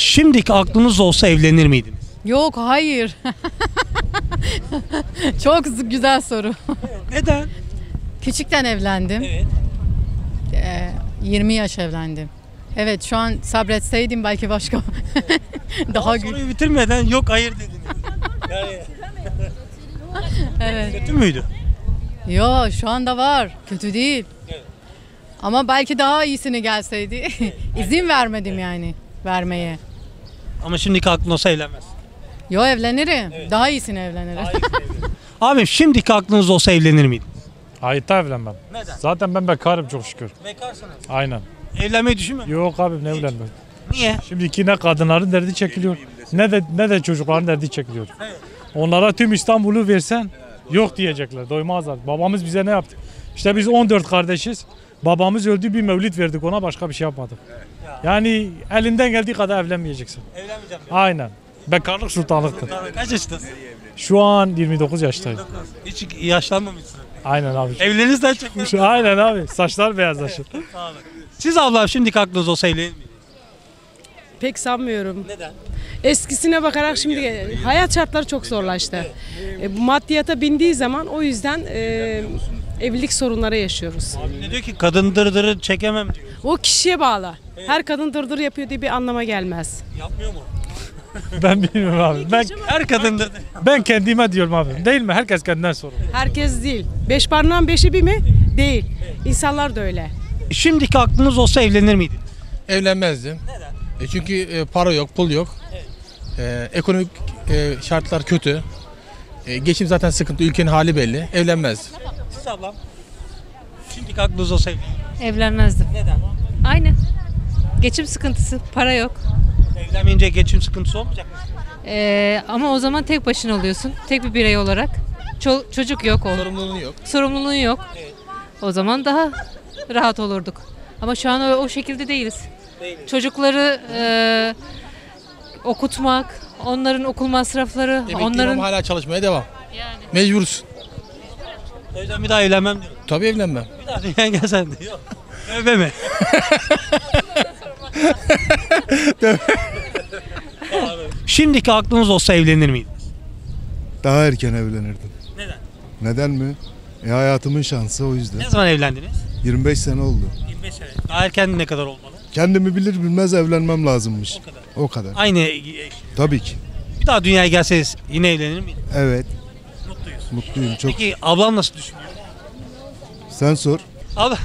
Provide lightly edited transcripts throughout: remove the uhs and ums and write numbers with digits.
Şimdiki aklınız olsa evlenir miydiniz? Yok, hayır. Çok güzel soru. Neden? Küçükten evlendim. Evet. 20 yaş evlendim. Evet, şu an sabretseydim belki başka daha güzel. Soruyu bitirmeden yok hayır dediniz. Yani Evet. kötü müydü? Yo, şu anda var. Kötü değil. Evet. Ama belki daha iyisini gelseydi. İzin vermedim yani vermeye. Ama şimdiki aklın olsa evlenmez. Yo, evlenirim. Daha iyisini evlenirim. Abim şimdiki aklınız olsa evlenir miydin? Hayatta evlenmem. Neden? Zaten ben bekarım çok şükür. Bekarsınız. Aynen. Evlenmeyi düşünmüyor musun? Yok abi ne evlenmem. Niye? Şimdiki ne kadınların derdi çekiliyor ne de çocukların derdi çekiliyor. Onlara tüm İstanbul'u versen yok diyecekler. Doymazlar. Babamız bize ne yaptı? İşte biz 14 kardeşiz. Babamız öldü bir mevlid verdik ona başka bir şey yapmadık. Yani elinden geldiği kadar evlenmeyeceksin. Evlenmeyeceğim. Aynen. Bekarlık sultanlıktır. Kaç yaşındasın? Şu an 29 yaşındayım. Hiç yaşlanmamışsın. Aynen abi. Evlenirsen çok Aynen abi. Saçlar beyazlaşır. Sağ olun. Siz ablam şimdiki aklınız olsa evlenir miydiniz? Pek sanmıyorum. Neden? Eskisine bakarak şimdi hayat şartları çok zorlaştı. Bu maddiyata bindiği zaman o yüzden evlilik sorunları yaşıyoruz. Abi ne diyor ki kadın dırdırı çekemem diyor. O kişiye bağlı. Her kadın dırdır yapıyor diye bir anlama gelmez. Yapmıyor mu? Ben bilmiyorum abi. Her kadın dırdır. Ben kendime diyorum abi. Değil mi? Herkes kendinden sorumlu. Herkes değil. 5 parmağın 5'i bir mi? Değil. İnsanlar da öyle. Şimdiki aklınız olsa evlenir miydiniz? Evlenmezdim. Neden? Çünkü para yok, pul yok. Ekonomik şartlar kötü. Geçim zaten sıkıntı, ülkenin hali belli. Evlenmezdim. Siz ablam şimdiki aklınız olsa evlenir miydiniz? Evlenmezdim. Neden? Aynı. Geçim sıkıntısı, para yok. Evlenmeyince geçim sıkıntısı olmayacak mı? Ama o zaman tek başına oluyorsun. Tek bir birey olarak. Çocuk yok. Sorumluluğun yok. Sorumluluğun yok. O zaman daha rahat olurduk. Ama şu an o şekilde değiliz. Çocukları okutmak, onların okul masrafları, Emekliyim onların... ama hala çalışmaya devam. Yani. Mecburuz. O yüzden bir daha evlenmem diyor. Tabii evlenmem. Bir daha dünya gelsen diyor. Tövbe mi? Şimdiki aklınız olsa evlenir miydiniz? Daha erken evlenirdim. Neden? Neden mi? Hayatımın şansı o yüzden. Ne zaman evlendiniz? 25 sene oldu. 25 sene. Daha erken ne kadar olmalı? Kendimi bilir bilmez evlenmem lazımmış. O kadar. O kadar. Aynı Tabii ki. bir daha dünyaya gelseniz yine evlenir miydiniz? Evet. Mutluyuz. Mutluyum çok. Peki ablam nasıl düşünüyor? Sen sor. Abla.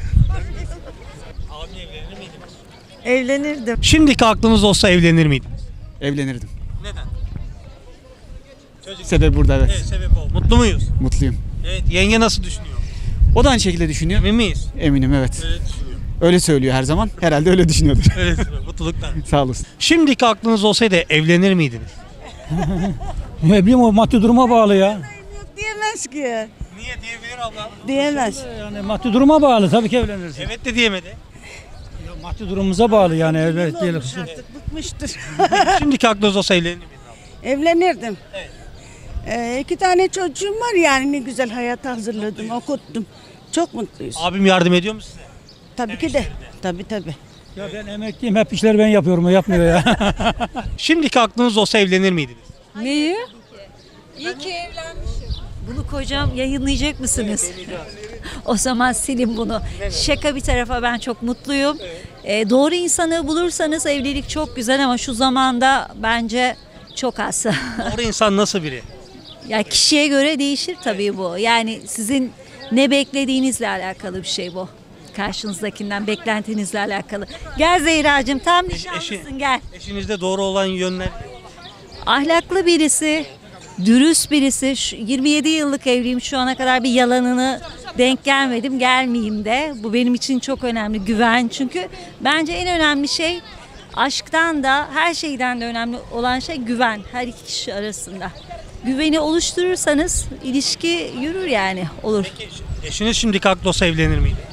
Abi evlenir miydiniz? Evlenirdim. Şimdiki aklınız olsa evlenir miydiniz? Evlenirdim. Neden? Çocuk. Sebebi burada evet. Evet, sebep o. Mutlu muyuz? Mutluyum. Evet, yenge nasıl düşünüyor? O da aynı şekilde düşünüyor. Emin miyiz? Eminim evet. Öyle düşünüyor. Öyle söylüyor her zaman. Herhalde öyle düşünüyordur. Öyle düşünüyor. Mutluluklar. Sağ olasın. Şimdiki aklınız olsaydı evlenir miydiniz? Ne bileyim o maddi duruma bağlı ya. Diyemez ki. Niye diyebilir abla? Diyemez. Yani maddi duruma bağlı tabii ki evlenirsin. Evet de diyemedi. Maddi durumumuza bağlı yani evet diyelim. Artık bıkmıştır. Şimdiki aklınız olsa evlenir miydiniz abla? Evlenirdim. Evet. 2 tane çocuğum var yani ne güzel hayata hazırladım, okuttum. Çok mutluyuz. Abim yardım ediyor mu size? Tabii ki de. Tabii. Ya ben emekliyim hep işleri ben yapıyorum o yapmıyor ya. Şimdiki aklınız olsa evlenir miydiniz? Neyi? İyi ki evlenmişim. Bunu kocam yayınlayacak mısınız? O zaman silin bunu. Şaka bir tarafa ben çok mutluyum. Doğru insanı bulursanız evlilik çok güzel ama şu zamanda bence çok az. Doğru insan nasıl biri? Ya kişiye göre değişir tabii bu. Yani sizin ne beklediğinizle alakalı bir şey bu. Karşınızdakinden beklentinizle alakalı. Gel Zehracığım tam nişanlısın gel. Eşinizde doğru olan yönler. Ahlaklı birisi, dürüst birisi. 27 yıllık evliyim, şu ana kadar bir yalanını denk gelmedim, gelmeyeyim de. Bu benim için çok önemli, güven. Çünkü bence en önemli şey aşktan da her şeyden de önemli olan şey güven her iki kişi arasında. Güveni oluşturursanız ilişki yürür yani, olur. Peki eşiniz şimdiki aklı olsa evlenir miydi?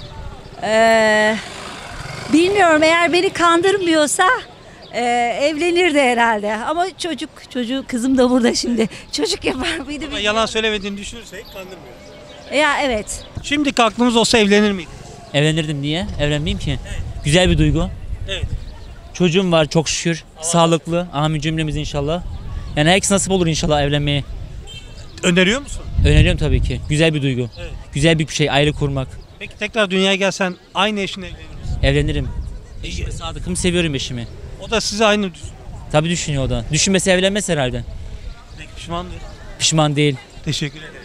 Bilmiyorum, eğer beni kandırmıyorsa evlenirdi herhalde. Ama çocuğu kızım da burada şimdi. Çocuk yapar mıydı? Ama yalan söylemediğini düşünürsek kandırmıyor. Ya evet. Şimdiki aklınız olsa evlenir miydi? Evlenirdim, niye? Evlenmeyeyim ki. Evet. Güzel bir duygu. Evet. Çocuğum var çok şükür. Sağlıklı. Amin cümlemiz inşallah. Yani herkes nasip olur inşallah evlenmeye. Öneriyor musun? Öneriyorum tabii ki. Güzel bir duygu. Evet. Güzel bir şey aile kurmak. Peki tekrar dünyaya gelsen aynı eşinle evlenir misin? Evlenirim. Eşime sadıkım, seviyorum eşimi. O da sizi aynı düşünüyor. Tabii düşünüyor o da. Düşünmese evlenmez herhalde. Peki pişman değil. Pişman değil. Teşekkür ederim.